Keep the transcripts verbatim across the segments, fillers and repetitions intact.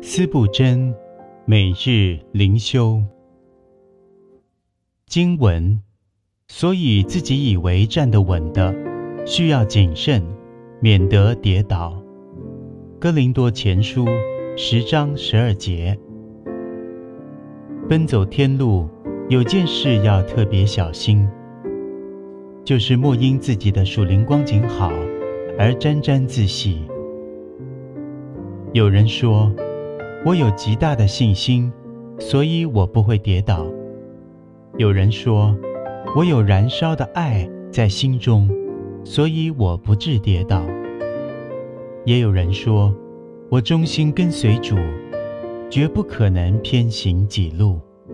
思布真每日灵修经文，所以自己以为站得稳的，需要谨慎，免得跌倒。哥林多前书十章十二节。奔走天路，有件事要特别小心，就是莫因自己的属灵光景好而沾沾自喜。有人说，我有极大的信心，所以我不会跌倒。有人说，我有燃烧的爱在心中，所以我不致跌倒。也有人说，我忠心跟随主，绝不可能偏行己路。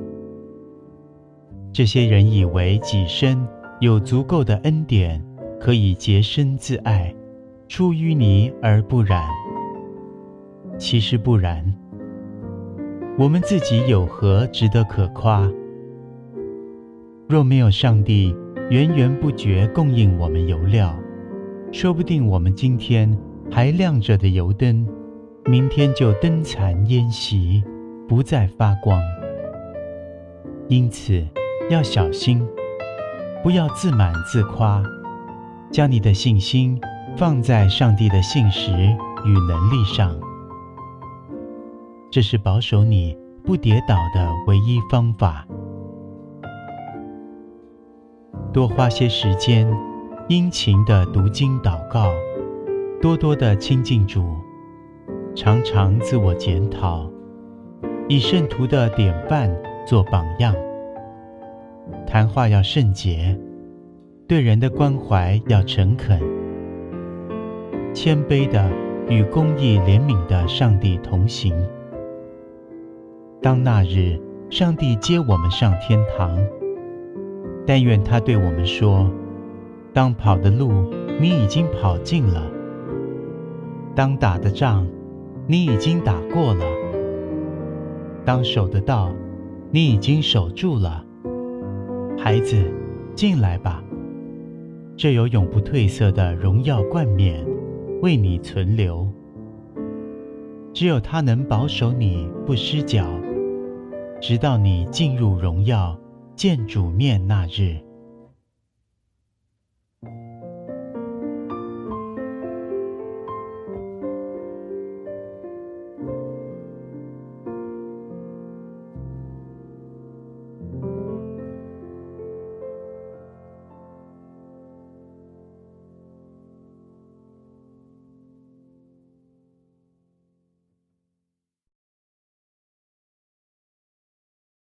这些人以为己身有足够的恩典，可以洁身自爱，出淤泥而不染。其实不然，我们自己有何值得可夸？若没有上帝源源不绝供应我们油料，说不定我们今天还亮着的油灯，明天就灯残烟熄，不再发光。因此要小心，不要自满自夸，将你的信心放在上帝的信实与能力上。这是保守你不跌倒的唯一方法。多花些时间殷勤地读经祷告，多多地亲近主，常常自我检讨，以圣徒的典范做榜样。谈话要圣洁，对人的关怀要诚恳，谦卑的与公义怜悯的上帝同行。当那日上帝接我们上天堂，但愿他对我们说，当跑的路你已经跑尽了，当打的仗你已经打过了，当守的道你已经守住了。孩子，进来吧，这有永不褪色的荣耀冠冕为你存留。只有他能保守你不失脚，直到你进入荣耀见主面那日。